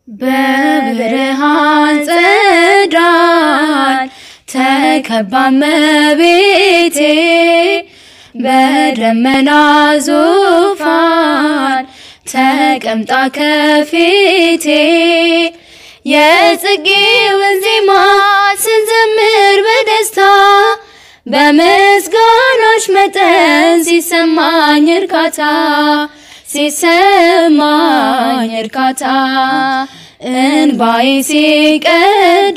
በብርሃን ጸዳል ተከባ እመቤቴ በደመና ዙፋን ተቀምጣ ከፊቴ የፅጌውን ዜማ ስንዘምር በደስታ በምስጋናሽ መጠን ሲሰማኝ እርካታ ሲሰማኝ እርካታ እንባዬ ሲቀዳ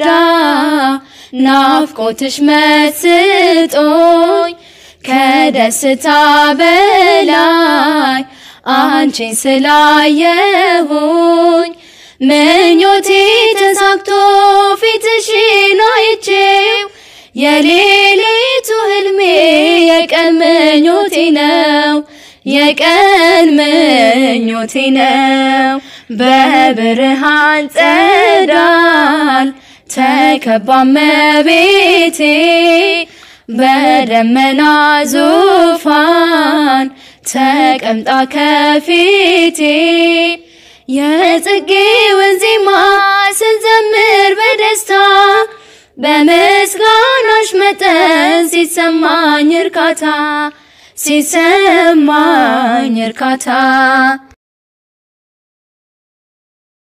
ናፍቆትሽ መስጦኝ ከደስታ በላይ አንቺን ስላየሁኝ ምኞቴ ተሳክቶ ፊትሽን አይቼው የሌሊቱ ህልሜ የቀን ምኞቴ ነው የቀን ምኞቴ ነው በብርሃን ጸዳል ተከባ እመቤቴ በደመና ዙፋን ተቀምጣ ከፊቴ የፅጌውን ዜማ ስንዘምር በደስታ በምስጋናሽ መጠን ሲሰማኝ እርካታ ሲሰማኝ እርካታ